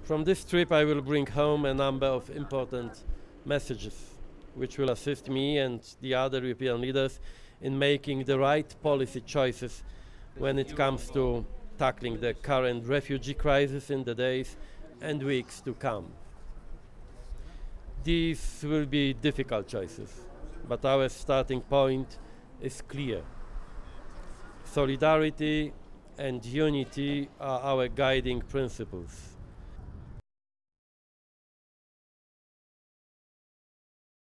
From this trip I will bring home a number of important messages which will assist me and the other European leaders in making the right policy choices when it comes to tackling the current refugee crisis in the days and weeks to come. These will be difficult choices, but our starting point is clear. Solidarity and unity are our guiding principles.